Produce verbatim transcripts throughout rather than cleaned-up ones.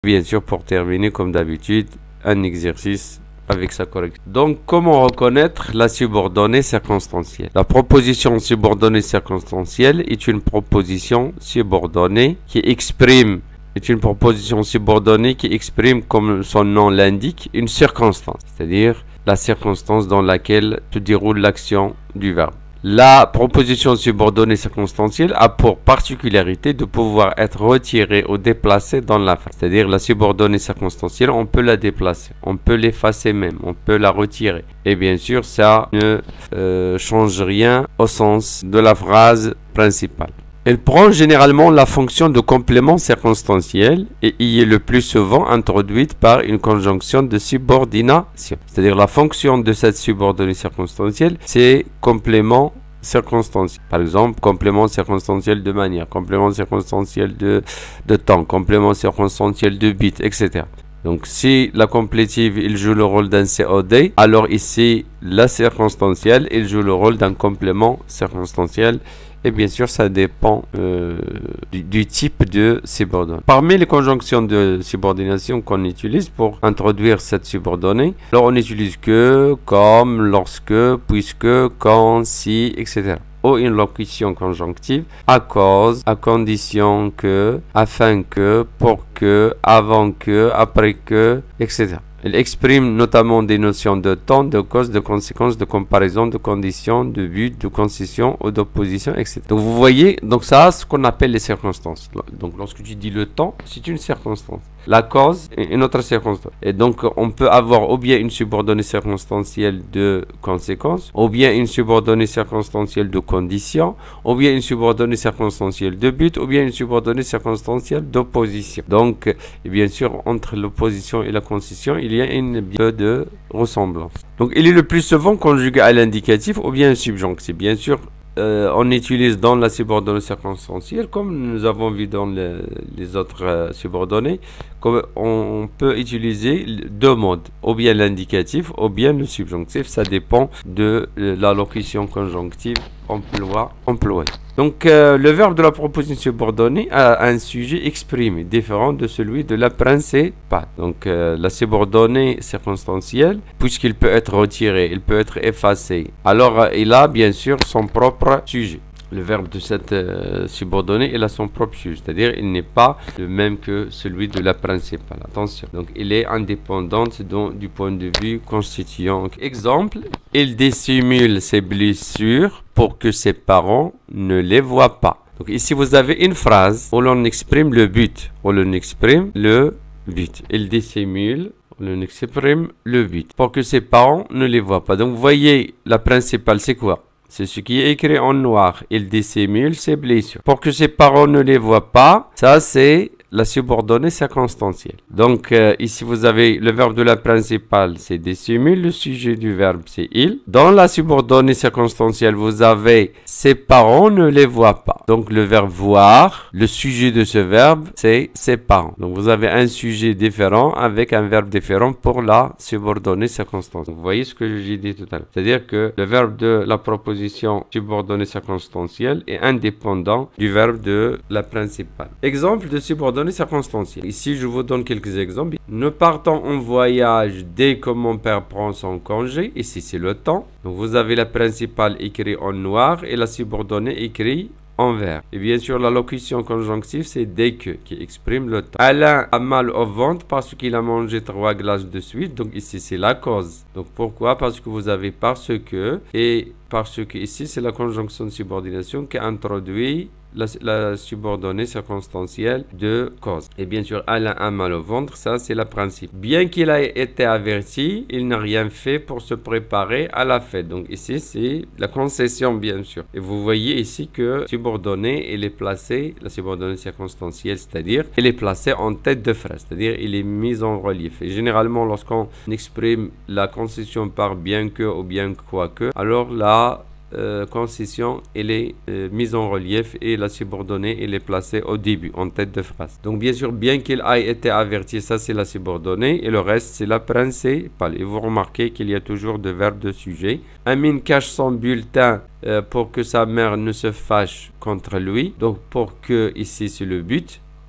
Bien sûr, pour terminer, comme d'habitude, un exercice avec sa correction. Donc, comment reconnaître la subordonnée circonstancielle? La proposition subordonnée circonstancielle est une proposition subordonnée qui exprime est une proposition subordonnée qui exprime, comme son nom l'indique, une circonstance, c'est-à-dire la circonstance dans laquelle se déroule l'action du verbe. La proposition subordonnée circonstancielle a pour particularité de pouvoir être retirée ou déplacée dans la phrase. C'est-à-dire la subordonnée circonstancielle, on peut la déplacer, on peut l'effacer même, on peut la retirer. Et bien sûr, ça ne euh, change rien au sens de la phrase principale. Elle prend généralement la fonction de complément circonstanciel et y est le plus souvent introduite par une conjonction de subordination. C'est-à-dire la fonction de cette subordonnée circonstancielle, c'est complément circonstanciel. Par exemple, complément circonstanciel de manière, complément circonstanciel de, de temps, complément circonstanciel de but, et cetera. Donc, si la complétive, il joue le rôle d'un C O D, alors ici, la circonstancielle, il joue le rôle d'un complément circonstanciel. Et bien sûr, ça dépend euh, du, du type de subordonnée. Parmi les conjonctions de subordination qu'on utilise pour introduire cette subordonnée, alors on n'utilise que, comme, lorsque, puisque, quand, si, et cetera. Ou une locution conjonctive, à cause, à condition que, afin que, pour que, avant que, après que, et cetera. Elle exprime notamment des notions de temps, de cause, de conséquence, de comparaison, de condition, de but, de concession ou d'opposition, et cetera. Donc vous voyez, donc ça a ce qu'on appelle les circonstances. Donc lorsque tu dis le temps, c'est une circonstance. La cause est une autre circonstance. Et donc on peut avoir ou bien une subordonnée circonstancielle de conséquence, ou bien une subordonnée circonstancielle de condition, ou bien une subordonnée circonstancielle de but, ou bien une subordonnée circonstancielle d'opposition. Donc, et bien sûr, entre l'opposition et la concession, il y a une peu de ressemblance. Donc, il est le plus souvent conjugué à l'indicatif ou bien un subjonctif. Bien sûr, euh, on utilise dans la subordonnée circonstancielle, comme nous avons vu dans le, les autres euh, subordonnées, comme on, on peut utiliser deux modes, ou bien l'indicatif ou bien le subjonctif. Ça dépend de euh, la locution conjonctive emploi, employée. Donc, euh, le verbe de la proposition subordonnée a un sujet exprimé, différent de celui de la principale. Donc, euh, la subordonnée circonstancielle, puisqu'il peut être retiré, il peut être effacé, alors euh, il a bien sûr son propre sujet. Le verbe de cette euh, subordonnée, il a son propre sujet, c'est-à-dire il n'est pas le même que celui de la principale. Attention. Donc, il est indépendant donc, du point de vue constituant. Exemple, il dissimule ses blessures pour que ses parents ne les voient pas. Donc, ici, vous avez une phrase où l'on exprime le but, où l'on exprime le but. Il dissimule, l'on exprime le but pour que ses parents ne les voient pas. Donc, vous voyez, la principale, c'est quoi? C'est ce qui est écrit en noir. Il dissimule ses blessures. Pour que ses parents ne les voient pas, ça c'est la subordonnée circonstancielle. Donc euh, ici vous avez le verbe de la principale, c'est dissimule. Le sujet du verbe, c'est il. Dans la subordonnée circonstancielle, vous avez ses parents ne les voient pas. Donc le verbe voir, le sujet de ce verbe, c'est ses parents. Donc vous avez un sujet différent avec un verbe différent pour la subordonnée circonstancielle. Vous voyez ce que j'ai dit tout à l'heure. C'est-à-dire que le verbe de la proposition subordonnée circonstancielle est indépendant du verbe de la principale. Exemple de subordonnée circonstancielle. Ici, je vous donne quelques exemples. Nous partons en voyage dès que mon père prend son congé. Ici, c'est le temps. Donc, vous avez la principale écrite en noir et la subordonnée écrite en vert. Et bien sûr, la locution conjonctive, c'est dès que, qui exprime le temps. Alain a mal au ventre parce qu'il a mangé trois glaces de suite. Donc, ici, c'est la cause. Donc, pourquoi? Parce que vous avez parce que et parce que ici, c'est la conjonction de subordination qui introduit La, la subordonnée circonstancielle de cause. Et bien sûr, Alain a mal au ventre, ça c'est le principe. Bien qu'il ait été averti, il n'a rien fait pour se préparer à la fête. Donc ici, c'est la concession, bien sûr. Et vous voyez ici que subordonnée, elle est placée, la subordonnée circonstancielle, c'est-à-dire, elle est placée en tête de phrase, c'est-à-dire, elle est mise en relief. Et généralement, lorsqu'on exprime la concession par bien que ou bien quoique, alors là, Euh, concession, elle est euh, mise en relief et la subordonnée, elle est placée au début, en tête de phrase. Donc, bien sûr, bien qu'il ait été averti, ça c'est la subordonnée et le reste c'est la principale. Et vous remarquez qu'il y a toujours de verbes de sujet. Amine cache son bulletin euh, pour que sa mère ne se fâche contre lui. Donc, pour que, ici c'est le but.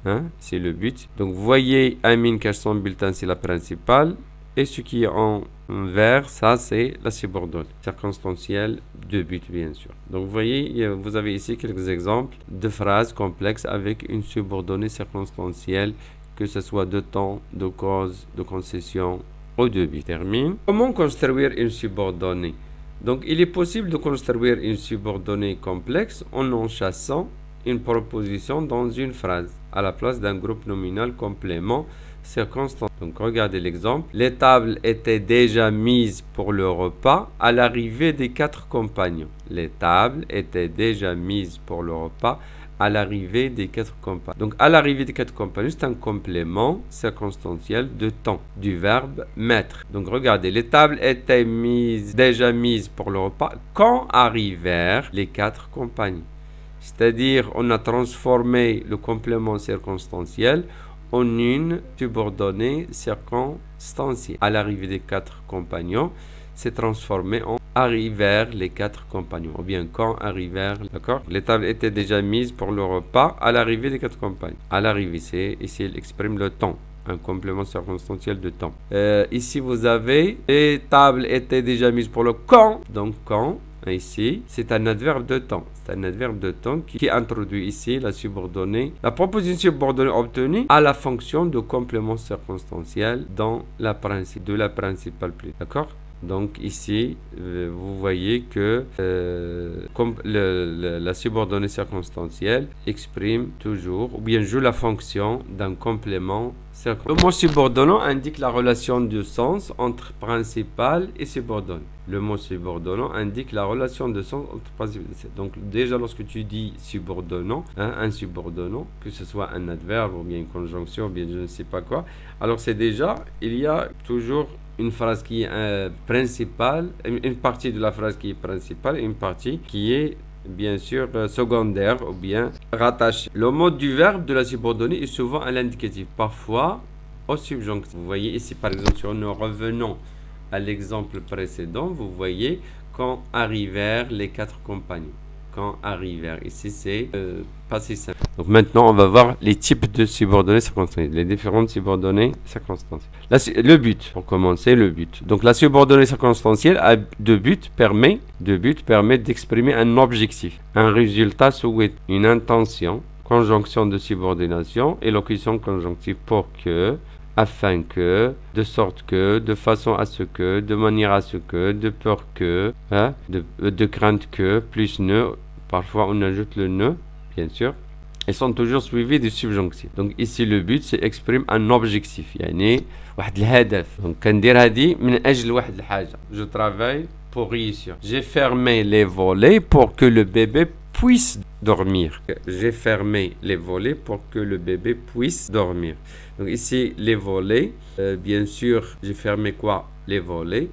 Hein, c'est le but. Donc, vous voyez, Amine cache son bulletin, c'est la principale. Et ce qui est en vert, ça, c'est la subordonnée. Circonstancielle de but, bien sûr. Donc, vous voyez, vous avez ici quelques exemples de phrases complexes avec une subordonnée circonstancielle, que ce soit de temps, de cause, de concession ou de but. Termine. Comment construire une subordonnée? Donc, il est possible de construire une subordonnée complexe en en chassant une proposition dans une phrase à la place d'un groupe nominal complément circonstanciel. Donc, regardez l'exemple. Les tables étaient déjà mises pour le repas à l'arrivée des quatre compagnons. Les tables étaient déjà mises pour le repas à l'arrivée des quatre compagnons. Donc, à l'arrivée des quatre compagnons, c'est un complément circonstanciel de temps du verbe mettre. Donc, regardez, les tables étaient mises, déjà mises pour le repas quand arrivèrent les quatre compagnons. C'est-à-dire, on a transformé le complément circonstanciel en une subordonnée circonstancielle. À l'arrivée des quatre compagnons, c'est transformé en arrivèrent les quatre compagnons. Ou bien quand arrivèrent, d'accord? Les tables étaient déjà mises pour le repas à l'arrivée des quatre compagnons. À l'arrivée, c'est ici, il exprime le temps. Un complément circonstanciel de temps. Euh, ici, vous avez les tables étaient déjà mises pour le quand. Donc, quand. Ici, c'est un adverbe de temps. C'est un adverbe de temps qui, qui introduit ici la subordonnée, la proposition subordonnée obtenue à la fonction de complément circonstanciel dans la principe, de la principale plus. D'accord? Donc ici, euh, vous voyez que euh, comme le, le, la subordonnée circonstancielle exprime toujours ou bien joue la fonction d'un complément circonstanciel. Le mot subordonnant indique la relation de sens entre principal et subordonné. Le mot subordonnant indique la relation de sens entre principal et subordonné. Donc déjà lorsque tu dis subordonnant, hein, un subordonnant, que ce soit un adverbe ou bien une conjonction ou bien je ne sais pas quoi, alors c'est déjà, il y a toujours une phrase qui est euh, principale, une partie de la phrase qui est principale et une partie qui est bien sûr euh, secondaire ou bien rattachée. Le mode du verbe de la subordonnée est souvent à l'indicatif, parfois au subjonctif. Vous voyez ici par exemple, si nous revenons à l'exemple précédent, vous voyez quand arrivèrent les quatre compagnons. Quand arrivèrent, ici c'est euh, passé simple. Donc maintenant on va voir les types de subordonnées circonstancielles, les différentes subordonnées circonstancielles. La, le but, pour commencer, le but. Donc la subordonnée circonstancielle a deux buts, permet, deux buts permet d'exprimer un objectif, un résultat souhaité, une intention, conjonction de subordination et locution conjonctive pour que, afin que, de sorte que, de façon à ce que, de manière à ce que, de peur que, hein, de, de crainte que, plus ne, parfois on ajoute le ne, bien sûr, ils sont toujours suivis du subjonctif. Donc ici le but c'est exprime un objectif, يعني واحد الهدف. Donc كندير هذه من أجل واحد الحاجة. Je travaille pour réussir. J'ai fermé les volets pour que le bébé puisse dormir. J'ai fermé les volets pour que le bébé puisse dormir. Donc ici les volets, euh, bien sûr j'ai fermé quoi? Les volets.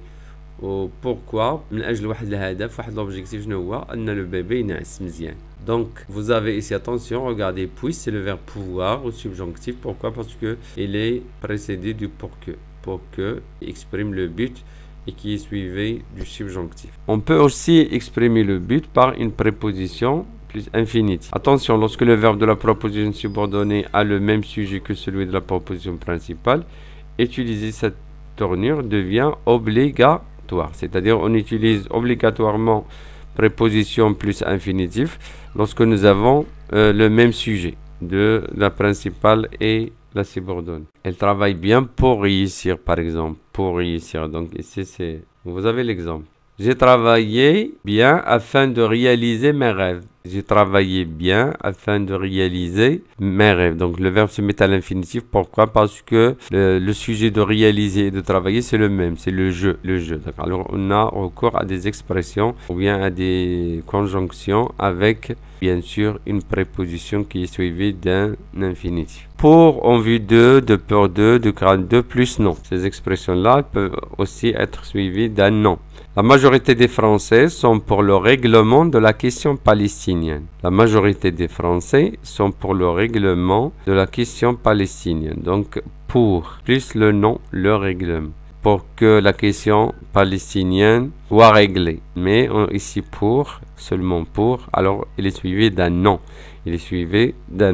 Pourquoi? من أجل واحد الهدف واحد l'objectif شنو هو؟ أن le bébé ينعس مزيان. Donc vous avez ici attention, regardez, puis c'est le verbe pouvoir au subjonctif. Pourquoi? Parce que il est précédé du pour que. Pour que exprime le but et qui est suivi du subjonctif. On peut aussi exprimer le but par une préposition plus infinitive. Attention, lorsque le verbe de la proposition subordonnée a le même sujet que celui de la proposition principale, utiliser cette tournure devient obligatoire. C'est-à-dire on utilise obligatoirement préposition plus infinitif lorsque nous avons euh, le même sujet de la principale et la subordonnée. Elle travaille bien pour réussir, par exemple, pour réussir. Donc ici c'est, vous avez l'exemple. J'ai travaillé bien afin de réaliser mes rêves. J'ai travaillé bien afin de réaliser mes rêves. Donc le verbe se met à l'infinitif. Pourquoi? Parce que le, le sujet de réaliser et de travailler c'est le même, c'est le jeu, le jeu. Alors on a recours à des expressions ou bien à des conjonctions avec bien sûr une préposition qui est suivie d'un infinitif. Pour, en vue de, de peur de, de crainte de, plus non. Ces expressions-là peuvent aussi être suivies d'un non. La majorité des Français sont pour le règlement de la question palestinienne. La majorité des Français sont pour le règlement de la question palestinienne. Donc, pour, plus le non, le règlement. Pour que la question palestinienne soit réglée. Mais on, ici pour, seulement pour, alors il est suivi d'un non. Il est suivi d'un non.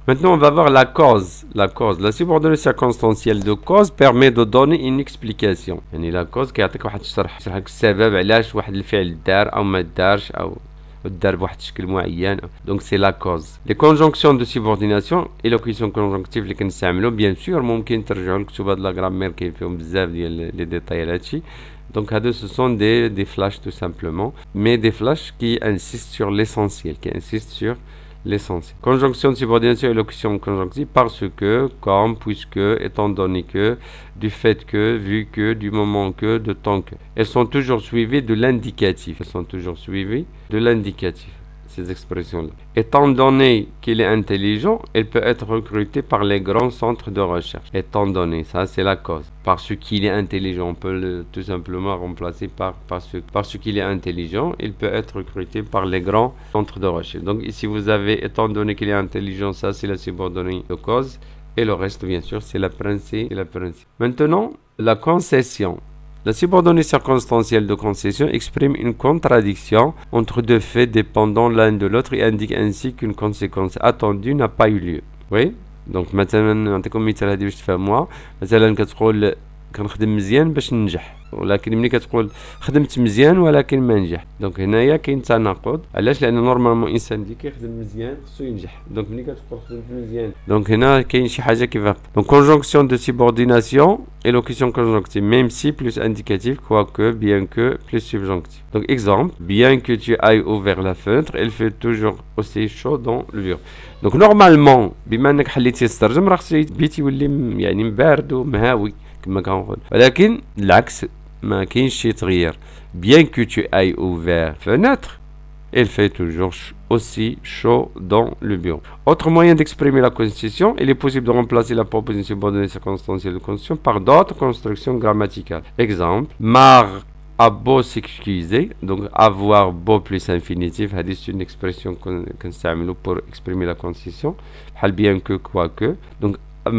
Maintenant, on va voir la cause. La cause. La subordonnée circonstancielle de cause permet de donner une explication. يعني la cause كيعطيك واحد الشرح، يشرح لك السبب علاش واحد الفعل دار أو ما دارش أو دار بواحد الشكل معين. Donc c'est la cause. Les conjonctions de subordination et l'élocution conjonctive اللي كنستعملو bien sûr ممكن ترجعوا لكتب هاد لا غرامير كاين فيهم بزاف ديال لي ديتاي على هادشي. Donc هادو ce sont des des flashs tout simplement, mais des flashs qui insistent sur l'essentiel, qui insistent sur l'essentiel. Conjonction de subordination et élocution conjonctive parce que, comme, puisque, étant donné que, du fait que, vu que, du moment que, de temps que. Elles sont toujours suivies de l'indicatif. Elles sont toujours suivies de l'indicatif, ces expressions-là. Étant donné qu'il est intelligent, il peut être recruté par les grands centres de recherche. Étant donné, ça c'est la cause. Parce qu'il est intelligent, on peut le, tout simplement remplacer par parce, parce qu'il est intelligent, il peut être recruté par les grands centres de recherche. Donc ici vous avez, étant donné qu'il est intelligent, ça c'est la subordonnée de cause. Et le reste, bien sûr, c'est la principe et la principe. Maintenant, la concession. La subordonnée circonstancielle de concession exprime une contradiction entre deux faits dépendant l'un de l'autre et indique ainsi qu'une conséquence attendue n'a pas eu lieu. Oui. Donc مثلا نعطيكم مثال هذه باش تفهموها. مثلا كتقول كنخدم مزيان باش ننجح، ولكن ملي كتقول خدمت مزيان ولكن ما نجح، دونك هنايا كاين تناقض. علاش؟ لان نورمالمون الانسان اللي كيخدم مزيان خصو ينجح، دونك ملي كتقول خدمت مزيان دونك هنا كاين شي حاجه كيف. دونك conjonction de subordination élocution conjonctive même si plus indicatif quoique bien que plus subjonctif. Donc exemple, bien que tu ailles ouvert la fenêtre, il fait toujours aussi chaud dans le bureau. Donc normalement بما انك حليتي الترجم راه خصو البيت يولي يعني مبارد ومهاوي كما كنقول، ولكن العكس ما كاينش شي تغيير. Bien que tu ailles ouvert fenêtre, il fait toujours aussi chaud dans le bureau. Autre moyen d'exprimer la constitution, il est possible de remplacer la proposition subordonnée circonstancielle de constitution par d'autres constructions grammaticales. Exemple, Marc a beau s'excuser, donc avoir beau plus infinitif, c'est une expression qu'on utilise pour exprimer la constitution. Bien que, quoique, donc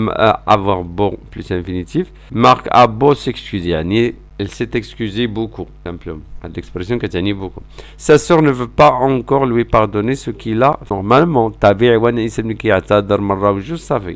avoir beau plus infinitif. Marc a beau s'excuser, elle s'est excusée beaucoup, simplement. L'expression qui tient beaucoup. Sa sœur ne veut pas encore lui pardonner ce qu'il a normalement. طبيعي وانا الانسان اللي كيعتذر مره وجوج صافي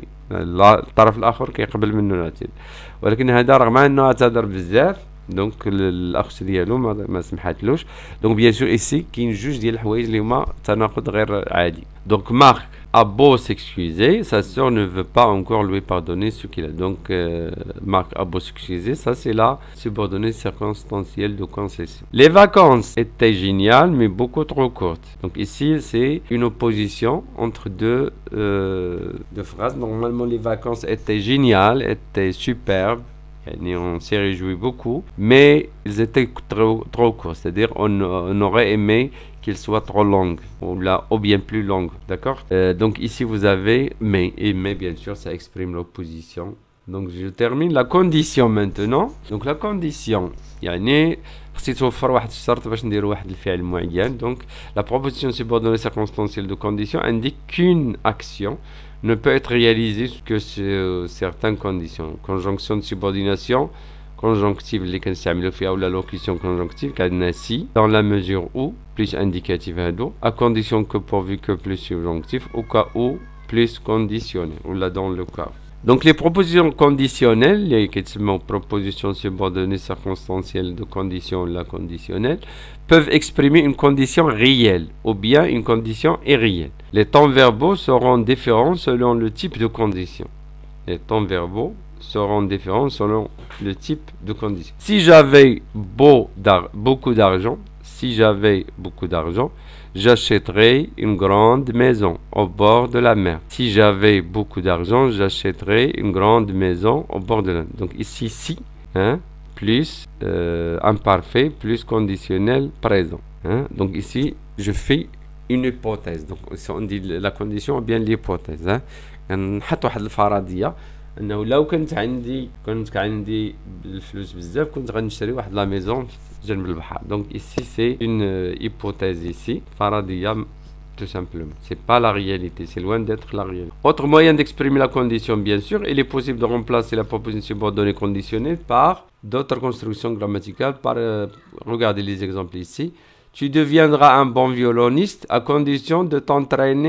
الطرف الاخر كيقبل منه الاعتذار، ولكن هذا رغم انه اعتذر بزاف دونك الاخت ديالو ما, ما سمحتلوش. دونك بيان سور ايسي كاين جوج ديال الحوايج اللي هما تناقض غير عادي. دونك مارك a beau s'excuser, sa sœur ne veut pas encore lui pardonner ce qu'il a. Donc, euh, Marc a beau s'excuser, ça c'est la subordonnée circonstancielle de concession. Les vacances étaient géniales, mais beaucoup trop courtes. Donc ici, c'est une opposition entre deux, euh, deux phrases. Normalement, les vacances étaient géniales, étaient superbes. Et on s'est réjoui beaucoup, mais ils étaient trop, trop courts. C'est-à-dire, on, on aurait aimé qu'ils soient trop longues, ou, là, ou bien plus longues. D'accord euh, Donc ici, vous avez mais, et mais, bien sûr, ça exprime l'opposition. Donc je termine la condition maintenant. Donc la condition, يعني خصني توفر واحد الشرط باش نديرو واحد الفعل معين. Donc la proposition subordonnée circonstancielle de condition indique qu'une action ne peut être réalisée que sur certaines conditions. Conjonction de subordination conjonctive اللي كنستعملو فيها ولا locution conjonctive كعندنا si dans la mesure où plus indicatif هادو à condition que pourvu que plus subjonctif au cas où plus conditionnel ou là dans le cas. Donc les propositions conditionnelles, les propositions subordonnées circonstancielles de condition la conditionnelle, peuvent exprimer une condition réelle ou bien une condition irréelle. Les temps verbaux seront différents selon le type de condition. Les temps verbaux seront différents selon le type de condition. Si j'avais beau d'ar- beaucoup d'argent, si j'avais beaucoup d'argent, j'achèterais une grande maison au bord de la mer. Si j'avais beaucoup d'argent, j'achèterais une grande maison au bord de la mer. Donc ici, si, hein, plus euh, imparfait, plus conditionnel présent. Hein. Donc ici, je fais une hypothèse. Donc on dit la condition ou bien l'hypothèse. Hein. نحط واحد الفرضية انه لو كنت عندي كنت عندي الفلوس بزاف كنت غنشري واحد لا ميزون جنب البحر. Donc ici c'est une hypothèse ici فرضية tout simplement. C'est pas la réalité, c'est loin d'être la réalité. Autre moyen d'exprimer la condition, bien sûr, il est possible de remplacer la proposition subordonnée conditionnelle par d'autres constructions grammaticales. Par euh, regardez les exemples ici. Tu deviendras un bon violoniste à condition de t'entraîner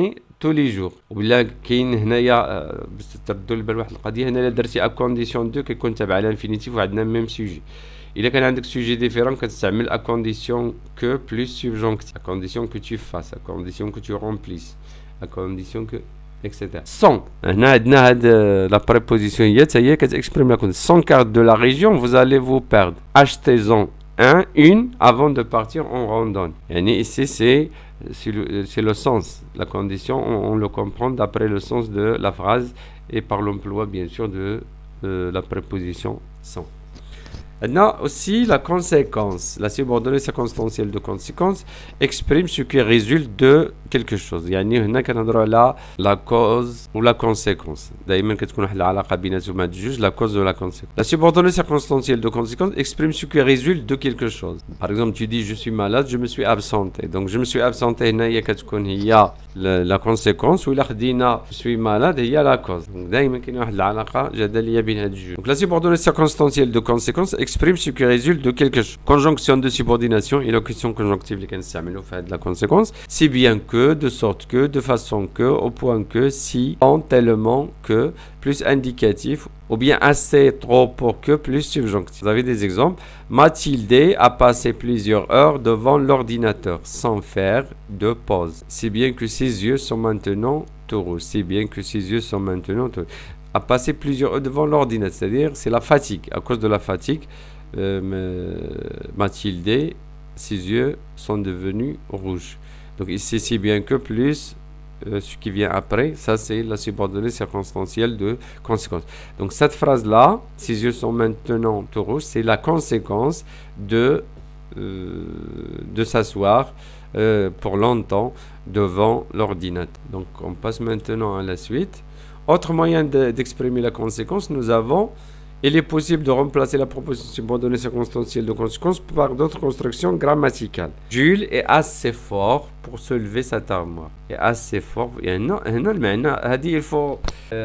tous les jours. ولا كاين هنايا باش تردوا لبال واحد القضيه هنا درتي ا كونديسيون دو كيكون تابع لانفينيتيف وعندنا ميم سوجي. الا كان عندك سوجي ديفيرون كتستعمل ا كونديسيون كو بلس سوبجونكتيف، ا كونديسيون كو tu fasses، ا كونديسيون كو tu remplisses، ا كونديسيون كو اكسيتيرا. sans هنا عندنا هاد لا بريبوزيسيون هي حتى هي كتاكسبريم لا كونديسيون. sans carte de la région vous allez vous perdre. achetez-en un une avant de partir en randonnée. يعني ici c'est c'est le, c'est le sens, la condition on, on le comprend d'après le sens de la phrase et par l'emploi bien sûr de euh, la préposition sans. Maintenant aussi la conséquence, la subordonnée circonstancielle de conséquence exprime ce qui résulte de quelque chose. يعني هنا كنهضروا على la cause ou la conséquence. دائما كتكون واحد العلاقه بيناتهم هاد الجوج، la cause ou la conséquence. La subordonnée circonstancielle de conséquence exprime ce qui résulte de quelque chose. Par exemple tu dis je suis malade, je me suis absenté. Donc je me suis absenté هنا هي كتكون هي la conséquence، وإلا خدينا je suis malade هي la cause. Donc دائما كاين واحد العلاقه جدليه بين هاد الجوج. Donc la subordonnée circonstancielle de conséquence exprime ce qui résulte de quelque chose. Conjonction de subordination et locution conjonctive اللي كنستعملوا في هاد la conséquence. Si bien que, de sorte que, de façon que, au point que, si, en, tellement que, plus indicatif, ou bien assez, trop, pour que, plus subjonctif. Vous avez des exemples. Mathilde a passé plusieurs heures devant l'ordinateur sans faire de pause. Si bien que ses yeux sont maintenant tout rouges. Si bien que ses yeux sont maintenant tout rouges. A passé plusieurs heures devant l'ordinateur, c'est-à-dire c'est la fatigue. À cause de la fatigue, euh, Mathilde, ses yeux sont devenus rouges. Donc ici, si bien que plus euh, ce qui vient après, ça c'est la subordonnée circonstancielle de conséquence. Donc cette phrase-là, ses yeux sont maintenant tout rouges, c'est la conséquence de, euh, de s'asseoir euh, pour longtemps devant l'ordinateur. Donc on passe maintenant à la suite. Autre moyen d'exprimer la conséquence, nous avons: il est possible de remplacer la proposition subordonnée circonstancielle de conséquence par d'autres constructions grammaticales. Jules est assez fort pour se lever cette armoire. est assez fort. يعني هنا المعنى هذه الفو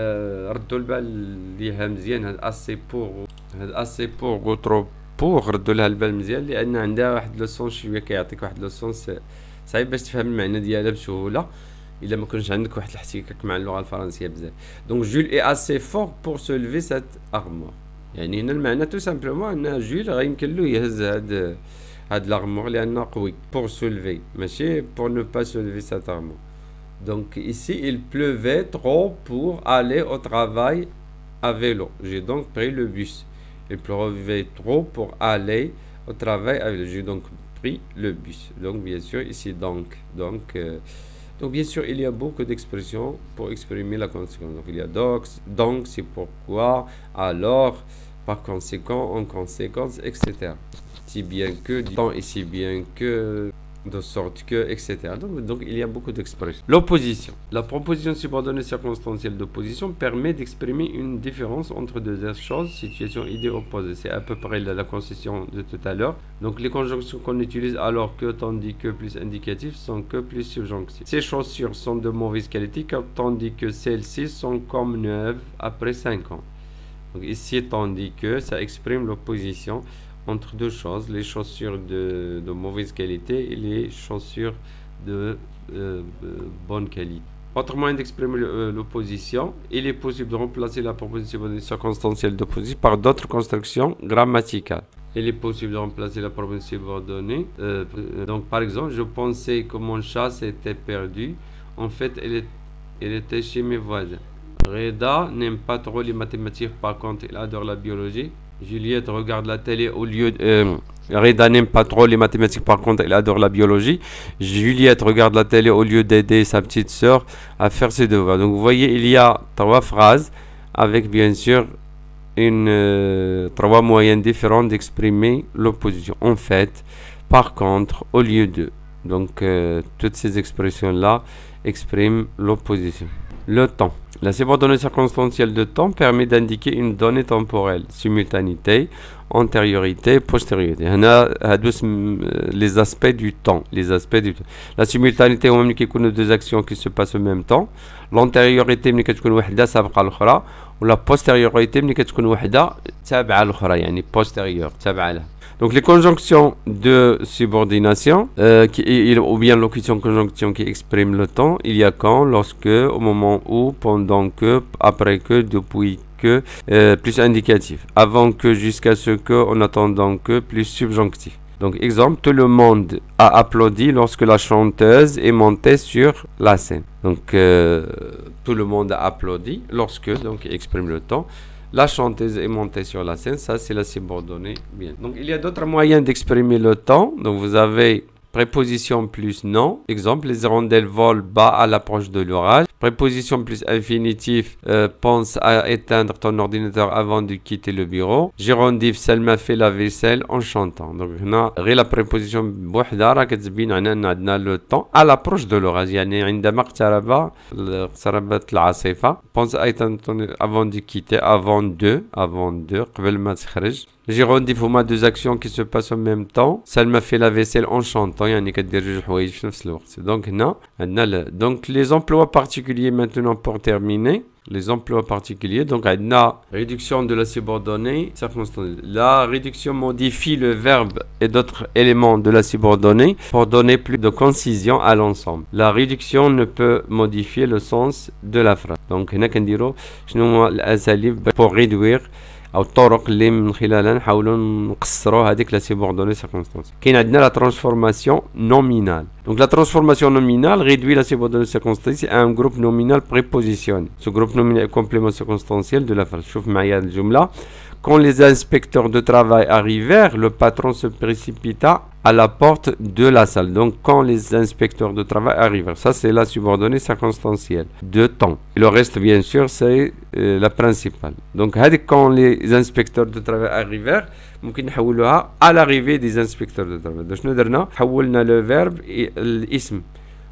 ردوا البال ليها مزيان. هاد assez pour هاد assez pour و trop pour ردوا لها البال مزيان، لأن عندها واحد لو سونس شوية كيعطيك واحد لو سونس صعيب باش تفهم المعنى ديالها بسهولة إلا ما كنش عندك واحد الاحتكاك مع اللغة الفرنسية بزاف. دونك جول est assez fort pour se lever cette armoire. يعني هنا المعنى تو سامبلومون ان جول غيمكن له يهز هاد هاد لارمور لأنه قوي. pour se lever ماشي pour ne pas se lever cette armoire. Donc ici il pleuvait trop pour aller au travail à vélo. J'ai donc pris le bus. Il pleuvait trop pour aller au travail à vélo. J'ai donc pris le bus. Donc bien sûr ici donc donc euh, donc bien sûr il y a beaucoup d'expressions pour exprimer la conséquence. Donc il y a donc, donc c'est pourquoi, alors, par conséquent, en conséquence, et cetera. Si bien que, tant et si bien que, de sorte que, et cetera. Donc, donc il y a beaucoup d'expressions. L'opposition. La proposition subordonnée circonstancielle d'opposition permet d'exprimer une différence entre deux choses, situation, idée opposée. C'est à peu près la, la concession de tout à l'heure. Donc les conjonctions qu'on utilise alors que, tandis que, plus indicatifs sont que, plus subjonctifs. Ces chaussures sont de mauvaise qualité tandis que celles-ci sont comme neuves après cinq ans. Donc ici, tandis que, ça exprime l'opposition entre deux choses, les chaussures de, de mauvaise qualité et les chaussures de euh, bonne qualité. Autre moyen d'exprimer l'opposition, il est possible de remplacer la proposition circonstancielle d'opposition par d'autres constructions grammaticales. Il est possible de remplacer la proposition subordonnée. Euh, donc par exemple, je pensais que mon chat s'était perdu. En fait, elle, est, elle était chez mes voisins. Reda n'aime pas trop les mathématiques, par contre, il adore la biologie. Juliette regarde la télé au lieu de... Euh, Reda n'aime pas trop les mathématiques, par contre, elle adore la biologie. Juliette regarde la télé au lieu d'aider sa petite sœur à faire ses devoirs. Donc, vous voyez, il y a trois phrases avec, bien sûr, une, euh, trois moyens différents d'exprimer l'opposition. En fait, par contre, au lieu de... Donc, euh, toutes ces expressions-là expriment l'opposition. Le temps. La subordonnée circonstancielle de temps permet d'indiquer une donnée temporelle, simultanéité, antériorité, postériorité. Les aspects du temps. Les aspects du temps. La simultanéité, on même qu'il deux actions qui se passent au même temps. L'antériorité, ملي كتكون وحدة سابقة الأخرى. Ou la postériorité, ملي كتكون وحدة تابعة الأخرى. يعني postérieure, تابعة لها. Donc les conjonctions de subordination, euh, qui, ou bien locution conjonction qui exprime le temps, il y a quand, lorsque, au moment où, pendant que, après que, depuis que, euh, plus indicatif, avant que, jusqu'à ce que, en attendant que, plus subjonctif. Donc exemple, tout le monde a applaudi lorsque la chanteuse est montée sur la scène. Donc euh, tout le monde a applaudi lorsque, donc exprime le temps. La chanteuse est montée sur la scène, ça c'est la subordonnée. Bien. Donc il y a d'autres moyens d'exprimer le temps. Donc vous avez préposition plus non. Exemple, les hirondelles volent bas à l'approche de l'orage. Préposition plus infinitif, euh, pense à éteindre ton ordinateur avant de quitter le bureau. Gérondif, Selma fait la vaisselle en chantant. Donc هنا غير la préposition بوحدة راه كتبين عنا أن عندنا le temps à l'approche de l'orage. يعني عندما اقترب اقتربت العاصفة. Pense à éteindre ton avant de quitter, avant de, avant de, قبل ما تخرج. Gérondif, هما deux actions qui se passent en même temps. Selma fait la vaisselle en chantant. يعني كدير جوج حوايج في نفس الوقت. Donc هنا عندنا donc les emplois particuliers maintenant pour terminer. Les emplois particuliers. Donc, la réduction de la subordonnée circonstancielle. La réduction modifie le verbe et d'autres éléments de la subordonnée pour donner plus de concision à l'ensemble. La réduction ne peut modifier le sens de la phrase. Donc, هنا كنديرو شنو هما الأساليب pour réduire او الطرق اللي من خلالها نحاولوا نقصروا هذيك لا سيبوردوني سيركونستانس. كاين عندنا لا ترانسفورماسيون نومينال. دونك لا ترانسفورماسيون نومينال réduit la subordonnée circonstancielle à un groupe nominal prépositionné. Ce groupe nominal est complément circonstanciel de la phrase. شوف معايا الجملة. Quand les inspecteurs de travail arrivèrent, le patron se précipita à la porte de la salle. Donc, quand les inspecteurs de travail arrivèrent, ça c'est la subordonnée circonstancielle de temps. Et le reste, bien sûr, c'est euh, la principale. Donc, quand les inspecteurs de travail arrivèrent, ممكن نحولوها à l'arrivée des inspecteurs de travail. Donc, شنو درنا؟ حولنا le verbe الاسم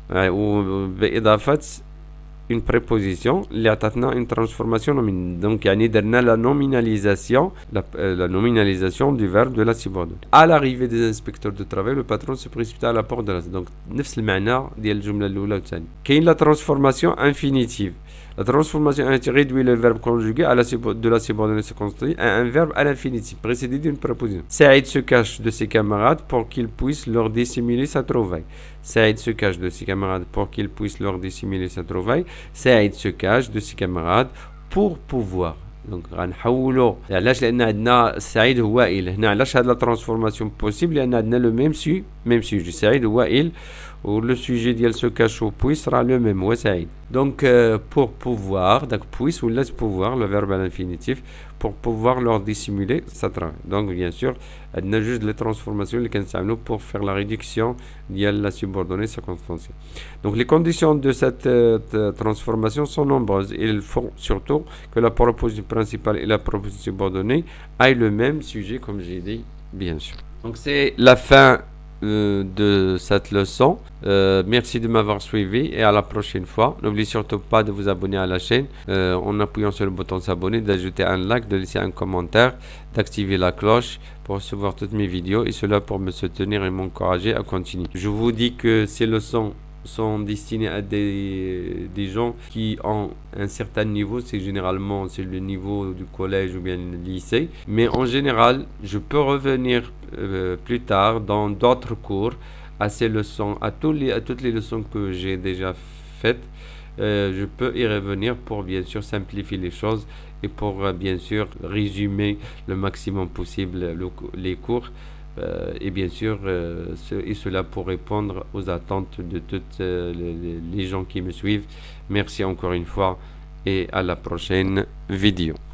وبإضافة une préposition اللي عطاتنا une transformation nominale. Donc يعني درنا la nominalisation la, euh, la nominalisation du verbe de la subordonnée. À l'arrivée des inspecteurs de travail, le patron se précipita à la porte de la. Donc نفس المعنى ديال الجملة الأولى والثانية. كاين la transformation infinitive. La transformation réduit le verbe conjugué à la de la subordonnée circonstancielle à un verbe à l'infinitif précédé d'une préposition. Saïd se cache de ses camarades pour qu'il puisse leur dissimuler sa trouvaille. Saïd se cache de ses camarades pour qu'il puisse leur dissimuler sa trouvaille. Saïd se cache de ses camarades pour pouvoir. Donc غنحولوا علاش لان عندنا سعيد هو وائل. هنا علاش هاد لا ترانسفورماسيون بوسيبل لان عندنا لو ميم سي ميم سوجي سعيد هو وائل و لو سوجي ديال سو كاش و بويس راه لو ميم هو سعيد. Donc euh, pour pouvoir, donc puisse ou laisse pouvoir, le verbe à l'infinitif, pour pouvoir leur dissimuler sa travail. Donc bien sûr, on a juste les transformations pour faire la réduction de la subordonnée circonstancielle. Donc les conditions de cette euh, transformation sont nombreuses. Il faut surtout que la proposition principale et la proposition subordonnée aient le même sujet, comme j'ai dit, bien sûr. Donc c'est la fin Euh, de cette leçon. Euh, merci de m'avoir suivi et à la prochaine fois. N'oubliez surtout pas de vous abonner à la chaîne euh, en appuyant sur le bouton s'abonner, d'ajouter un like, de laisser un commentaire, d'activer la cloche pour recevoir toutes mes vidéos et cela pour me soutenir et m'encourager à continuer. Je vous dis que ces leçons sont destinés à des, des gens qui ont un certain niveau. C'est généralement c'est le niveau du collège ou bien le lycée, mais en général je peux revenir euh, plus tard dans d'autres cours à ces leçons, à, tous les, à toutes les leçons que j'ai déjà faites. Euh, je peux y revenir pour bien sûr simplifier les choses et pour euh, bien sûr résumer le maximum possible le, les cours. Euh, et bien sûr, euh, ce, et cela pour répondre aux attentes de toutes euh, les, les gens qui me suivent. Merci encore une fois et à la prochaine vidéo.